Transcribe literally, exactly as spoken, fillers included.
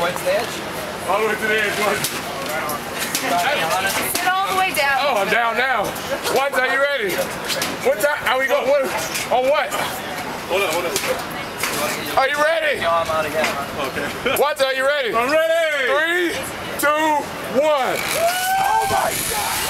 What's the edge? All the way to the edge. Sit all the way down. Oh, I'm down now. What? Are you ready? What time? Are we going? What? On what? Hold on, hold on. Are you ready? No, I'm out again. Okay. What? Are you ready? I'm ready. Three, two, one. Oh my God!